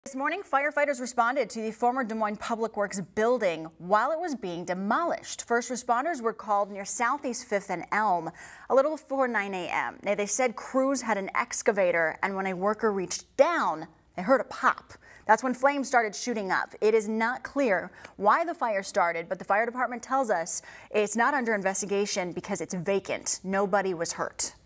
This morning, firefighters responded to the former Des Moines Public Works building while it was being demolished. First responders were called near Southeast 5th and Elm a little before 9 a.m. They said crews had an excavator, and when a worker reached down, they heard a pop. That's when flames started shooting up. It is not clear why the fire started, but the fire department tells us it's not under investigation because it's vacant. Nobody was hurt.